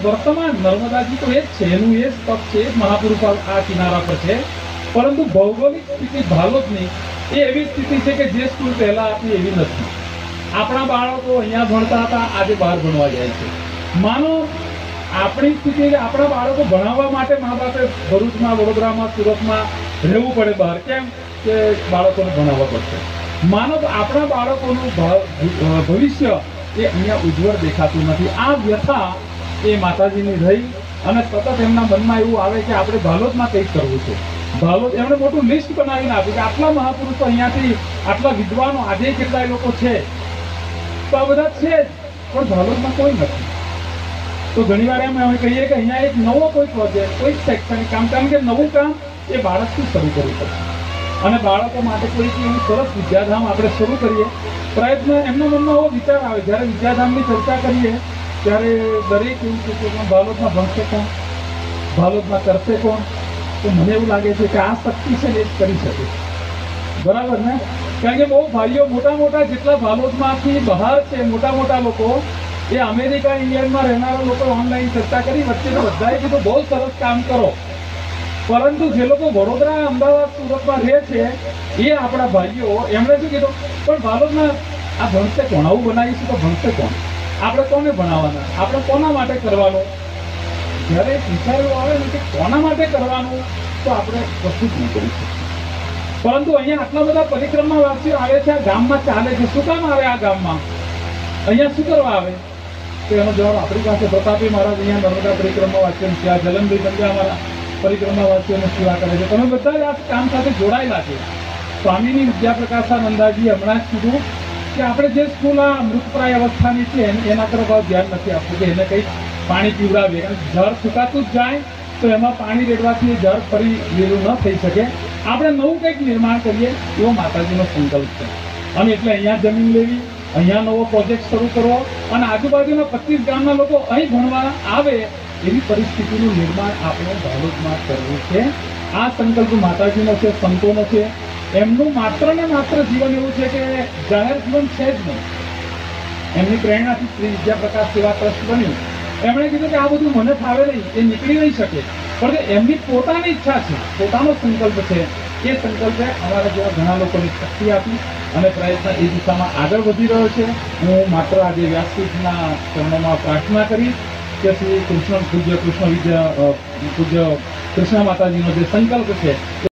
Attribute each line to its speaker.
Speaker 1: वर्तमान नर्मदाजी तो एक है, एनु ए तप है, महापुरुष आ किनारा पर है, परंतु भौगोलिक स्थिति भालोदनी ए एवी स्थिति है कि जे स्कूल पहला आपनी एवी नथी। आपણા બાળકો અહીંયા ભણતા હતા, આજે બહાર ભણવા જાય છે। માનો આપણી સ્થિતિ આપણા બાળકો ભણાવવા માટે મા બાપે ભરૂચમાં, વડોદરામાં, સુરતમાં રહેવું પડે બહાર, કેમ કે બાળકોને ભણાવવા પડશે। માનો આપણા બાળકોનું ભવિષ્ય એ અહીંયા ઉજ્જવળ દેખાતું નથી। આ વ્યથા એ માતાજીની રહી અને સતત એમના મનમાં એવું આવે કે આપણે ભાલોદમાં કંઈક કરવું છે। ભાલોદ એમણે મોટું લિસ્ટ બનાવીને આપ્યું કે આટલા મહાપુરુષો અહીંયાથી, આટલા વિદ્વાનો આજે કેટલાય લોકો છે, તો આ બધા છે જ, પણ ભાલોદમાં કોઈ નથી। તો ઘણીવાર એમ અમે કહીએ કે અહીંયા એક નવો કોઈ પ્રોજેક્ટ, કોઈ શૈક્ષણિક કામ, કારણ કે નવું કામ એ બાળકથી શરૂ કરવું પડશે અને બાળકો માટે કોઈ એવું સરસ વિદ્યાધામ આપણે શરૂ કરીએ। પ્રયત્ન એમના મનમાં એવો વિચાર આવે, જ્યારે વિદ્યાધામની ચર્ચા કરીએ ત્યારે દરેક એવું છે કે ભાલોદમાં ભણશે કોણ, ભાલોદમાં કરશે કોણ? તો મને એવું લાગે છે કે આ શક્તિ છે ને એ જ કરી શકે, બરાબર ને? કારણ કે બહુ ભાઈઓ મોટા જેટલા ભાલોદમાંથી બહાર છે, મોટા લોકો, એ અમેરિકા, ઇંગ્લેન્ડમાં રહેનારા લોકો ઓનલાઈન ચર્ચા કરી, વચ્ચે તો બધાએ કીધું બહુ સરસ કામ કરો, પરંતુ જે લોકો વડોદરા, અમદાવાદ, સુરતમાં રહે છે એ આપણા ભાઈઓ, એમણે શું કીધું, પણ ભાલોદમાં આ ભણશે કોણ? આવું બનાવીશું તો ભણશે કોણ? આપણે કોને ભણાવવાના? આપણે કોના માટે કરવાનું? જ્યારે વિચાર એવો આવે ને કે કોના માટે કરવાનું, તો આપણે કશું જ નહીં કરી શકીએ। પરંતુ અહીંયા આટલા બધા પરિક્રમાવાસીઓ આવે છે, આ ગામમાં ચાલે છે, શું કામ આવે આ ગામમાં? અહીંયા શું કરવા આવે? તો એનો જવાબ આપણી પાસે પ્રતાપી મહારાજ અહીંયા નર્મદા પરિક્રમાવાસીઓની સેવા, જલનભાઈ પંડ્યા અમારા પરિક્રમાવાસીઓની સેવા કરે છે। તમે બધા જ આ કામ સાથે જોડાયેલા છે। સ્વામીની વિદ્યાપ્રકાશાનંદાજી હમણાં જ કીધું કે આપણે જે સ્કૂલ આ મૃતપ્રાય અવસ્થાની છે એના તરફ ધ્યાન નથી આપવું કે એને કંઈક પાણી પીવડાવીએ, કારણ કે ઝાડ સુકાતું જ જાય તો એમાં પાણી રેડવાથી એ ઝાડ ફરી લીલું ન થઈ શકે। આપણે નવું કંઈક નિર્માણ કરીએ એવો માતાજીનો સંકલ્પ છે અને એટલે અહીંયા જમીન લેવી, અહીંયા નવો પ્રોજેક્ટ શરૂ કરવો અને આજુબાજુના 25 ગામના લોકો અહીં ભણવા આવે એવી પરિસ્થિતિનું નિર્માણ આપણે ભાલોદમાં કરવું છે। આ સંકલ્પ માતાજીનો છે, સંતોનો છે। એમનું માત્ર ને માત્ર જીવન એવું છે કે જાહેર જીવન છે જ નહીં। એમની પ્રેરણાથી શ્રી વિદ્યાપ્રકાશ સેવા ટ્રસ્ટ બન્યું। એમણે કીધું કે આ બધું મને ફાવે નહીં, એ નીકળી નહીં શકે, પણ એમની પોતાની ઈચ્છા છે, પોતાનો સંકલ્પ છે। એ સંકલ્પે અમારા જેવા ઘણા લોકોની શક્તિ આપી અને પ્રયત્ન એ દિશામાં આગળ વધી રહ્યો છે। હું માત્ર આજે વ્યાસપીઠના ચરણોમાં પ્રાર્થના કરીશ કે શ્રી પૂજ્ય કૃષ્ણ માતાજીનો જે સંકલ્પ છે